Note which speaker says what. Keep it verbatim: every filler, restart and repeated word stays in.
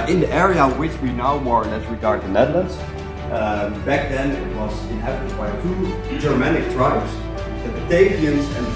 Speaker 1: in the area which we now more or less regard the Netherlands. Um, back then it was inhabited by two Germanic tribes, the Batavians and